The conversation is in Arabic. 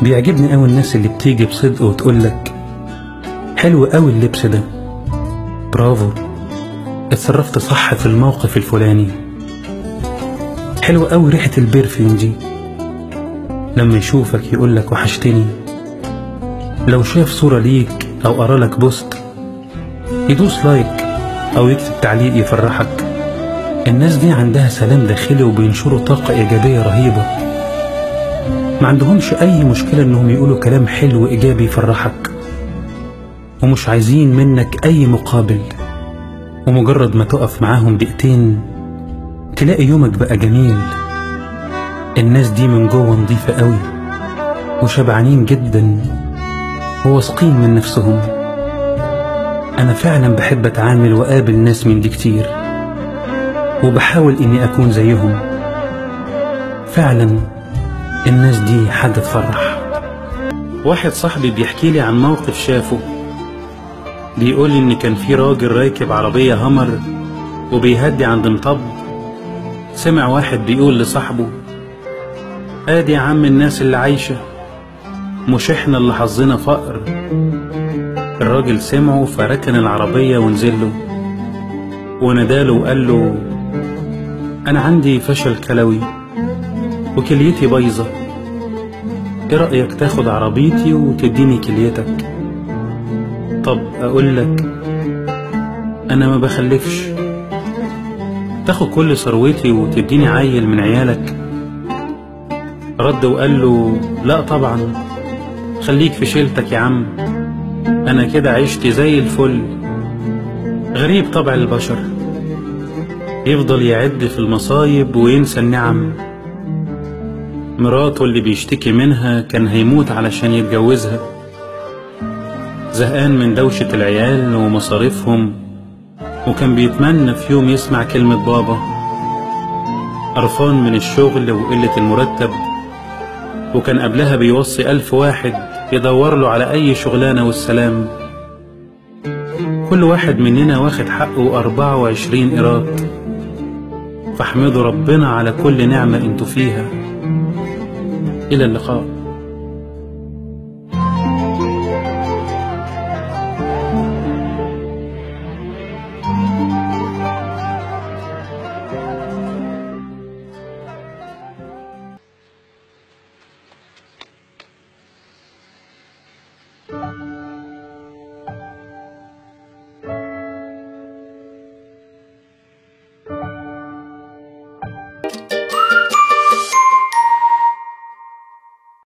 بيعجبني أوي الناس اللي بتيجي بصدق وتقولك حلو أوي اللبس ده، برافو، اتصرفت صح في الموقف الفلاني، حلو أوي ريحة البرفيوم دي. لما يشوفك يقولك وحشتني، لو شاف صورة ليك أو قرالك بوست يدوس لايك أو يكتب تعليق يفرحك. الناس دي عندها سلام داخلي وبينشروا طاقة إيجابية رهيبة، ما عندهمش أي مشكلة إنهم يقولوا كلام حلو إيجابي يفرحك، ومش عايزين منك أي مقابل، ومجرد ما تقف معاهم دقيقتين تلاقي يومك بقى جميل. الناس دي من جوه نضيفة قوي وشبعانين جدا وواثقين من نفسهم. أنا فعلا بحب أتعامل وقابل ناس من دي كتير، وبحاول إني أكون زيهم. فعلا الناس دي حاجة تفرح. واحد صاحبي بيحكي لي عن موقف شافه، بيقول لي إن كان في راجل راكب عربية همر وبيهدي عند مطب، سمع واحد بيقول لصاحبه ادي يا عم الناس اللي عايشة، مش احنا اللي حظنا فقر. الراجل سمعه فركن العربية ونزله وناداله وقال له انا عندي فشل كلوي وكليتي بايظة، ايه رأيك تاخد عربيتي وتديني كليتك؟ طب اقول لك انا ما بخلفش، تاخد كل ثروتي وتديني عيل من عيالك؟ رد وقال له لا طبعا، خليك في شيلتك يا عم، انا كده عشت زي الفل. غريب طبع البشر، يفضل يعد في المصايب وينسى النعم. مراته اللي بيشتكي منها كان هيموت علشان يتجوزها، زهقان من دوشة العيال ومصاريفهم، وكان بيتمنى في يوم يسمع كلمة بابا. قرفان من الشغل وقلة المرتب، وكان قبلها بيوصي 1000 واحد يدور له على أي شغلانة والسلام. كل واحد مننا واخد حقه 24 قيراط، فاحمدوا ربنا على كل نعمة انتوا فيها. إلى اللقاء.